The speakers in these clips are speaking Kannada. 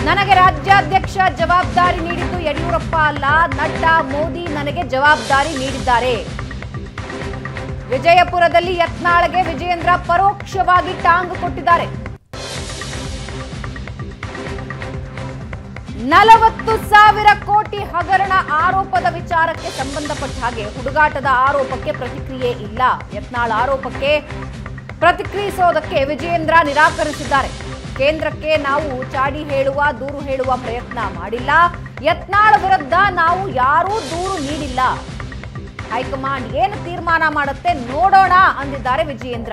ನನಗೆ ರಾಜ್ಯಾಧ್ಯಕ್ಷ ಜವಾಬ್ದಾರಿ ನೀಡಿದ್ದು ಯಡಿಯೂರಪ್ಪ ಅಲ್ಲ, ನಡ್ಡಾ ಮೋದಿ ನನಗೆ ಜವಾಬ್ದಾರಿ ನೀಡಿದ್ದಾರೆ. ವಿಜಯಪುರದಲ್ಲಿ ಯತ್ನಾಳ್ಗೆ ವಿಜಯೇಂದ್ರ ಪರೋಕ್ಷವಾಗಿ ಟಾಂಗ್ ಕೊಟ್ಟಿದ್ದಾರೆ. 40,000 ಕೋಟಿ ಹಗರಣ ಆರೋಪದ ವಿಚಾರಕ್ಕೆ ಸಂಬಂಧಪಟ್ಟ ಹಾಗೆ ಹುಡುಗಾಟದ ಆರೋಪಕ್ಕೆ ಪ್ರತಿಕ್ರಿಯೆ ಇಲ್ಲ. ಯತ್ನಾಳ್ ಆರೋಪಕ್ಕೆ ಪ್ರತಿಕ್ರಿಯಿಸೋದಕ್ಕೆ ವಿಜಯೇಂದ್ರ ನಿರಾಕರಿಸಿದ್ದಾರೆ. ಕೇಂದ್ರಕ್ಕೆ ನಾವು ಚಾಡಿ ಹೇಳುವ, ದೂರು ಹೇಳುವ ಪ್ರಯತ್ನ ಮಾಡಿಲ್ಲ. ಯತ್ನಾಳ್ ವಿರುದ್ಧ ನಾವು ಯಾರೂ ದೂರು ನೀಡಿಲ್ಲ. ಹೈಕಮಾಂಡ್ ಏನು ತೀರ್ಮಾನ ಮಾಡುತ್ತೆ ನೋಡೋಣ ಅಂದಿದ್ದಾರೆ ವಿಜಯೇಂದ್ರ.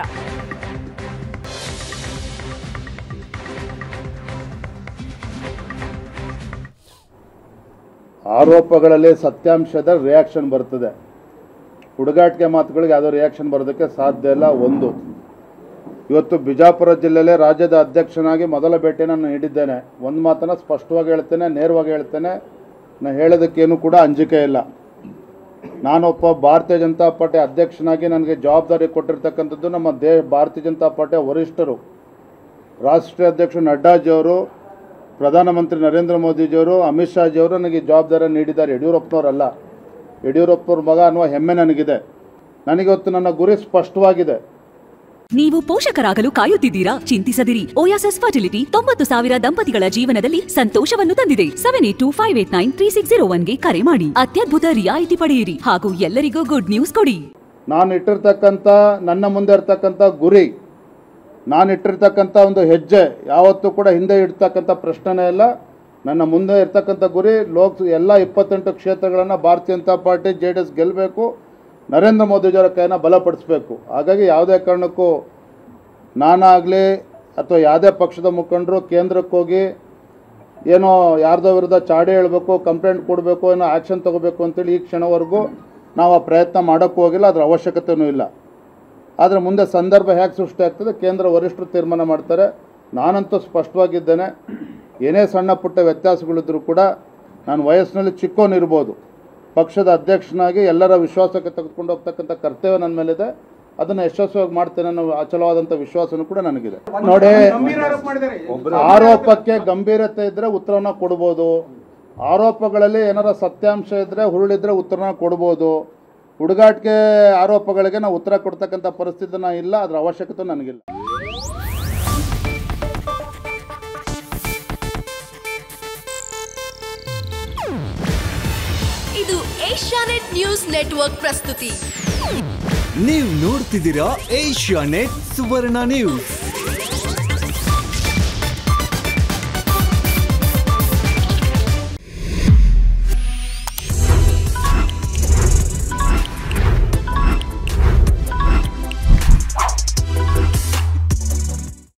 ಆರೋಪಗಳಲ್ಲಿ ಸತ್ಯಾಂಶದ ರಿಯಾಕ್ಷನ್ ಬರ್ತದೆ. ಹುಡುಗಾಟಿಕೆ ಮಾತುಗಳಿಗೆ ಯಾವುದೋ ರಿಯಾಕ್ಷನ್ ಬರೋದಕ್ಕೆ ಸಾಧ್ಯ ಇಲ್ಲ. ಒಂದು, ಇವತ್ತು ಬಿಜಾಪುರ ಜಿಲ್ಲೆಯಲ್ಲಿ ರಾಜ್ಯದ ಅಧ್ಯಕ್ಷನಾಗಿ ಮೊದಲ ಭೇಟಿಯನ್ನು ನಾನು ನೀಡಿದ್ದೇನೆ. ಒಂದು ಮಾತನ್ನು ಸ್ಪಷ್ಟವಾಗಿ ಹೇಳ್ತೇನೆ, ನೇರವಾಗಿ ಹೇಳ್ತೇನೆ. ನಾನು ಹೇಳೋದಕ್ಕೇನು ಕೂಡ ಅಂಜಿಕೆ ಇಲ್ಲ. ನಾನೊಬ್ಬ ಭಾರತೀಯ ಜನತಾ ಪಾರ್ಟಿ ಅಧ್ಯಕ್ಷನಾಗಿ ನನಗೆ ಜವಾಬ್ದಾರಿ ಕೊಟ್ಟಿರ್ತಕ್ಕಂಥದ್ದು ನಮ್ಮ ಭಾರತೀಯ ಜನತಾ ಪಾರ್ಟಿಯ ವರಿಷ್ಠರು, ರಾಷ್ಟ್ರೀಯ ಅಧ್ಯಕ್ಷರು ನಡ್ಡಾಜಿಯವರು, ಪ್ರಧಾನಮಂತ್ರಿ ನರೇಂದ್ರ ಮೋದಿಜಿಯವರು, ಅಮಿತ್ ಶಾಜಿಯವರು ನನಗೆ ಜವಾಬ್ದಾರಿ ನೀಡಿದ್ದಾರೆ. ಯಡಿಯೂರಪ್ಪನವರಲ್ಲ. ಯಡಿಯೂರಪ್ಪನವ್ರ ಮಗ ಅನ್ನುವ ಹೆಮ್ಮೆ ನನಗಿದೆ. ನನಗಿವತ್ತು ನನ್ನ ಗುರಿ ಸ್ಪಷ್ಟವಾಗಿದೆ. ನೀವು ಪೋಷಕರಾಗಲು ಕಾಯುತ್ತಿದ್ದೀರಾ? ಚಿಂತಿಸದಿರಿ. ಓಯಾಸಿಸ್ ಫರ್ಟಿಲಿಟಿ 90,000 ದಂಪತಿಗಳ ಜೀವನದಲ್ಲಿ ಸಂತೋಷವನ್ನು ತಂದಿದೆ. 7825893601ಗೆ ಕರೆ ಮಾಡಿ. ಅತ್ಯದ್ಭುತ ರಿಯಾಯಿತಿ ಪಡೆಯಿರಿ ಹಾಗೂ ಎಲ್ಲರಿಗೂ ಗುಡ್ ನ್ಯೂಸ್ ಕೊಡಿ. ನಾನು ಇಟ್ಟಿರ್ತಕ್ಕಂಥ, ನನ್ನ ಮುಂದೆ ಇರ್ತಕ್ಕಂಥ ಗುರಿ, ನಾನು ಇಟ್ಟಿರ್ತಕ್ಕಂಥ ಒಂದು ಹೆಜ್ಜೆ ಯಾವತ್ತೂ ಕೂಡ ಹಿಂದೆ ಇಡ್ತಕ್ಕಂಥ ಪ್ರಶ್ನೆನೇ ಇಲ್ಲ. ನನ್ನ ಮುಂದೆ ಇರ್ತಕ್ಕಂಥ ಗುರಿ ಎಲ್ಲ 28 ಕ್ಷೇತ್ರಗಳನ್ನು ಭಾರತೀಯ ಜನತಾ ಪಾರ್ಟಿ JDS ಗೆಲ್ಲಬೇಕು, ನರೇಂದ್ರ ಮೋದಿಜಿಯವರ ಕೈನ ಬಲಪಡಿಸಬೇಕು. ಹಾಗಾಗಿ ಯಾವುದೇ ಕಾರಣಕ್ಕೂ ನಾನಾಗಲಿ ಅಥವಾ ಯಾವುದೇ ಪಕ್ಷದ ಮುಖಂಡರು ಕೇಂದ್ರಕ್ಕೆ ಹೋಗಿ ಏನೋ ಯಾರ್ದೋ ವಿರುದ್ಧ ಚಾಡಿ ಹೇಳಬೇಕು, ಕಂಪ್ಲೇಂಟ್ ಕೊಡಬೇಕು, ಏನೋ ಆ್ಯಕ್ಷನ್ ತೊಗೋಬೇಕು ಅಂತೇಳಿ ಈ ಕ್ಷಣವರೆಗೂ ನಾವು ಆ ಪ್ರಯತ್ನ ಮಾಡೋಕ್ಕೂ ಹೋಗಿಲ್ಲ. ಅದರ ಅವಶ್ಯಕತೆಯೂ ಇಲ್ಲ. ಆದರೆ ಮುಂದೆ ಸಂದರ್ಭ ಹೇಗೆ ಸೃಷ್ಟಿ ಆಗ್ತದೆ ಕೇಂದ್ರ ವರಿಷ್ಠರು ತೀರ್ಮಾನ ಮಾಡ್ತಾರೆ. ನಾನಂತೂ ಸ್ಪಷ್ಟವಾಗಿದ್ದೇನೆ. ಏನೇ ಸಣ್ಣ ಪುಟ್ಟ ವ್ಯತ್ಯಾಸಗಳಿದ್ದರೂ ಕೂಡ ನಾನು ವಯಸ್ಸಿನಲ್ಲಿ ಚಿಕ್ಕವನಿರ್ಬೋದು, ಪಕ್ಷದ ಅಧ್ಯಕ್ಷನಾಗಿ ಎಲ್ಲರ ವಿಶ್ವಾಸಕ್ಕೆ ತೆಗೆದುಕೊಂಡು ಹೋಗ್ತಕ್ಕಂಥ ಕರ್ತವ್ಯ ನನ್ನ ಮೇಲಿದೆ. ಅದನ್ನು ಯಶಸ್ವಿಯಾಗಿ ಮಾಡ್ತೇನೆ ಅನ್ನೋ ಅಚಲವಾದಂಥ ವಿಶ್ವಾಸನೂ ಕೂಡ ನನಗಿದೆ. ನೋಡಿ, ಆರೋಪಕ್ಕೆ ಗಂಭೀರತೆ ಇದ್ದರೆ ಉತ್ತರನ ಕೊಡ್ಬೋದು. ಆರೋಪಗಳಲ್ಲಿ ಏನಾರ ಸತ್ಯಾಂಶ ಇದ್ದರೆ, ಹುರುಳಿದ್ರೆ ಉತ್ತರನ ಕೊಡ್ಬೋದು. ಹುಡುಗಾಟಿಕೆ ಆರೋಪಗಳಿಗೆ ನಾವು ಉತ್ತರ ಕೊಡ್ತಕ್ಕಂಥ ಪರಿಸ್ಥಿತಿ ಇಲ್ಲ. ಅದರ ಅವಶ್ಯಕತೆ ನನಗಿಲ್ಲ. ಇದು ಏಷ್ಯಾನೆಟ್ ನ್ಯೂಸ್ ನೆಟ್ವರ್ಕ್ ಪ್ರಸ್ತುತಿ. ನೀವು ನೋಡ್ತಿದ್ದೀರಾ ಏಷ್ಯಾನೆಟ್ ಸುವರ್ಣ ನ್ಯೂಸ್.